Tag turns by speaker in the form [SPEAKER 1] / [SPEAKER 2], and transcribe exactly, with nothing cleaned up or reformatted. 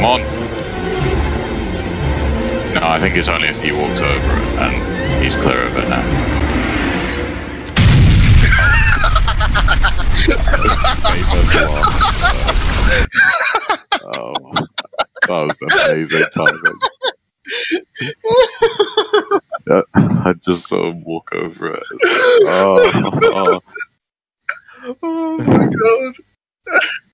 [SPEAKER 1] on. No, I think it's only if he walks over it, and he's clear of it now. Oh, that was an amazing timing. Yeah, I just saw him walk over it. Oh, oh.
[SPEAKER 2] Oh my god.